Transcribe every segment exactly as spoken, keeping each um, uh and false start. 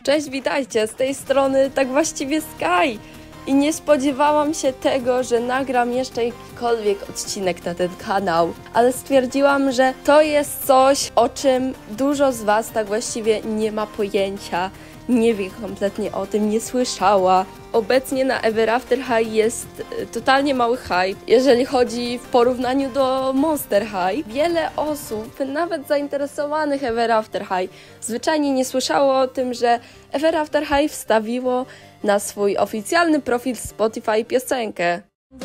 Cześć, witajcie, z tej strony tak właściwie Sky i nie spodziewałam się tego, że nagram jeszcze jakikolwiek odcinek na ten kanał, ale stwierdziłam, że to jest coś, o czym dużo z was tak właściwie nie ma pojęcia, nie wie kompletnie o tym, nie słyszała. Obecnie na Ever After High jest totalnie mały hype, jeżeli chodzi w porównaniu do Monster High. Wiele osób, nawet zainteresowanych Ever After High, zwyczajnie nie słyszało o tym, że Ever After High wstawiło na swój oficjalny profil Spotify piosenkę.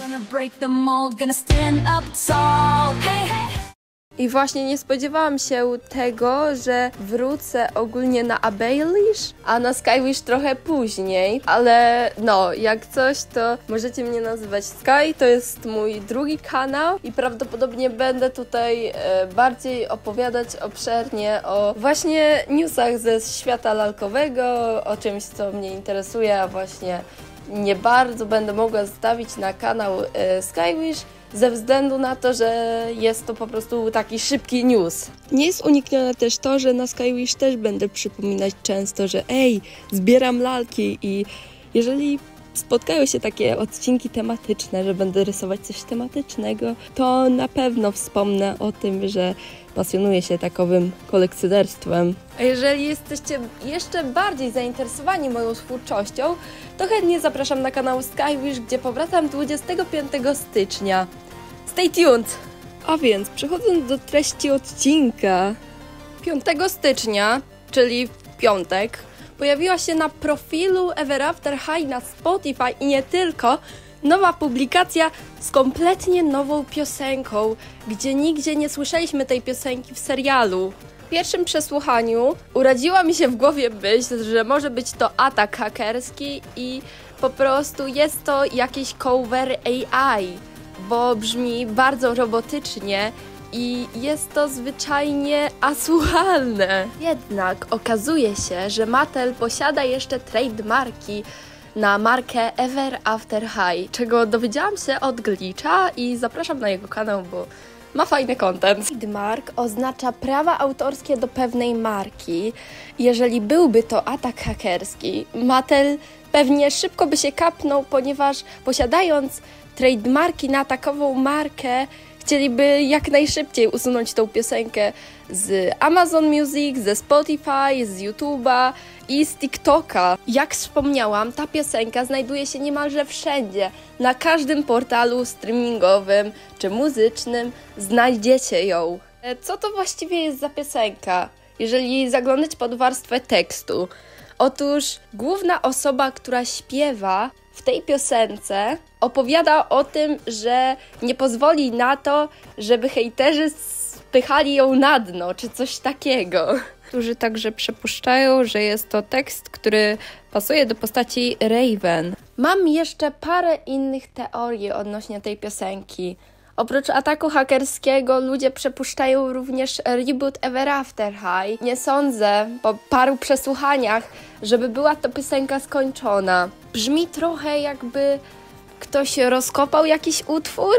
I właśnie nie spodziewałam się tego, że wrócę ogólnie na Abelish, a na Skywish trochę później, ale no, jak coś, to możecie mnie nazywać Sky, to jest mój drugi kanał i prawdopodobnie będę tutaj e, bardziej opowiadać obszernie o właśnie newsach ze świata lalkowego, o czymś, co mnie interesuje, a właśnie nie bardzo będę mogła zostawić na kanał e, Skywish, ze względu na to, że jest to po prostu taki szybki news. Nie jest uniknione też to, że na Skywish też będę przypominać często, że ej, zbieram lalki i jeżeli spotkają się takie odcinki tematyczne, że będę rysować coś tematycznego, to na pewno wspomnę o tym, że pasjonuję się takowym kolekcjonerstwem. A jeżeli jesteście jeszcze bardziej zainteresowani moją twórczością, to chętnie zapraszam na kanał Skywish, gdzie powracam dwudziestego piątego stycznia. Stay tuned! A więc, przechodząc do treści odcinka, piątego stycznia, czyli w piątek, pojawiła się na profilu Ever After High na Spotify i nie tylko nowa publikacja z kompletnie nową piosenką, gdzie nigdzie nie słyszeliśmy tej piosenki w serialu. W pierwszym przesłuchaniu urodziła mi się w głowie myśl, że może być to atak hakerski i po prostu jest to jakiś cover A I, bo brzmi bardzo robotycznie i jest to zwyczajnie asłuchalne. Jednak okazuje się, że Mattel posiada jeszcze trademarki na markę Ever After High, czego dowiedziałam się od Glitcha i zapraszam na jego kanał, bo ma fajny content. Trademark oznacza prawa autorskie do pewnej marki. Jeżeli byłby to atak hakerski, Mattel pewnie szybko by się kapnął, ponieważ posiadając trademarki na takową markę, chcieliby jak najszybciej usunąć tą piosenkę z Amazon Music, ze Spotify, z YouTube'a i z TikToka. Jak wspomniałam, ta piosenka znajduje się niemalże wszędzie. Na każdym portalu streamingowym czy muzycznym znajdziecie ją. Co to właściwie jest za piosenka, jeżeli zaglądać pod warstwę tekstu? Otóż główna osoba, która śpiewa w tej piosence, opowiada o tym, że nie pozwoli na to, żeby hejterzy spychali ją na dno, czy coś takiego. Którzy także przypuszczają, że jest to tekst, który pasuje do postaci Raven. Mam jeszcze parę innych teorii odnośnie tej piosenki. Oprócz ataku hakerskiego ludzie przypuszczają również reboot Ever After High. Nie sądzę, po paru przesłuchaniach, żeby była to piosenka skończona. Brzmi trochę jakby ktoś rozkopał jakiś utwór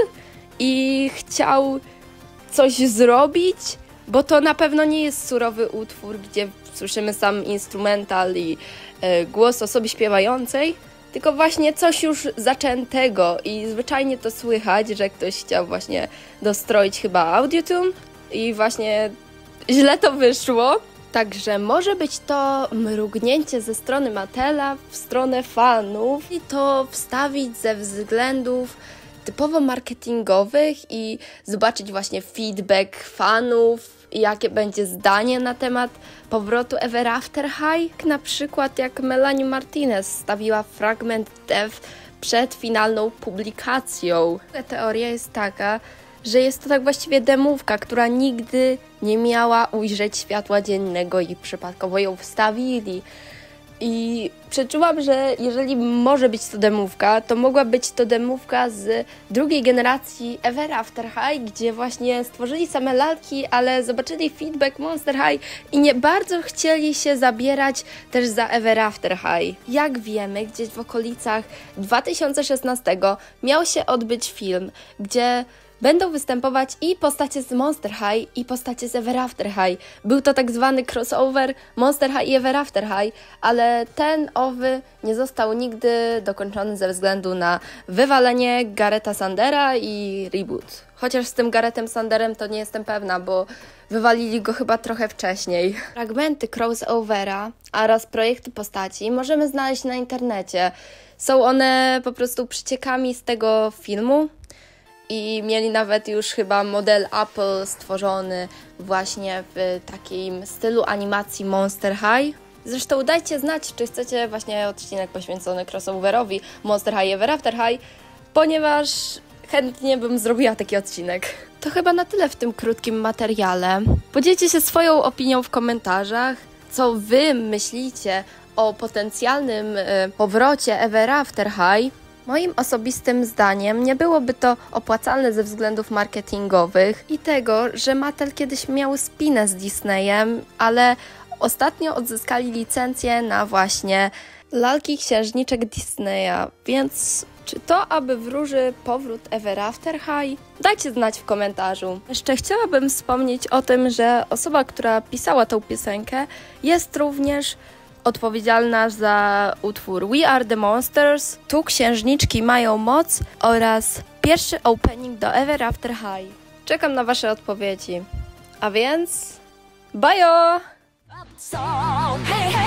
i chciał coś zrobić, bo to na pewno nie jest surowy utwór, gdzie słyszymy sam instrumental i e, głos osoby śpiewającej, tylko właśnie coś już zaczętego i zwyczajnie to słychać, że ktoś chciał właśnie dostroić chyba Audio-Tune i właśnie źle to wyszło. Także może być to mrugnięcie ze strony Mattela w stronę fanów i to wstawić ze względów typowo marketingowych i zobaczyć właśnie feedback fanów i jakie będzie zdanie na temat powrotu Ever After High. Na przykład jak Melanie Martinez stawiła fragment dev przed finalną publikacją. Teoria jest taka, że jest to tak właściwie demówka, która nigdy nie miała ujrzeć światła dziennego i przypadkowo ją wstawili. I przeczułam, że jeżeli może być to demówka, to mogła być to demówka z drugiej generacji Ever After High, gdzie właśnie stworzyli same lalki, ale zobaczyli feedback Monster High i nie bardzo chcieli się zabierać też za Ever After High. Jak wiemy, gdzieś w okolicach dwa tysiące szesnastego miał się odbyć film, gdzie będą występować i postacie z Monster High, i postacie z Ever After High. Był to tak zwany crossover Monster High i Ever After High, ale ten owy nie został nigdy dokończony ze względu na wywalenie Garretha Sandera i reboot. Chociaż z tym Garrethem Sanderem to nie jestem pewna, bo wywalili go chyba trochę wcześniej. Fragmenty crossovera oraz projekty postaci możemy znaleźć na internecie. Są one po prostu przyciekami z tego filmu i mieli nawet już chyba model Apple stworzony właśnie w takim stylu animacji Monster High. Zresztą dajcie znać, czy chcecie właśnie odcinek poświęcony crossoverowi Monster High i Ever After High, ponieważ chętnie bym zrobiła taki odcinek. To chyba na tyle w tym krótkim materiale. Podzielcie się swoją opinią w komentarzach, co wy myślicie o potencjalnym y, powrocie Ever After High. Moim osobistym zdaniem nie byłoby to opłacalne ze względów marketingowych i tego, że Mattel kiedyś miał spinę z Disneyem, ale ostatnio odzyskali licencję na właśnie lalki księżniczek Disneya, więc czy to aby wróży powrót Ever After High? Dajcie znać w komentarzu. Jeszcze chciałabym wspomnieć o tym, że osoba, która pisała tą piosenkę, jest również odpowiedzialna za utwór We Are The Monsters, Tu księżniczki mają moc oraz pierwszy opening do Ever After High. Czekam na wasze odpowiedzi. A więc... bajo!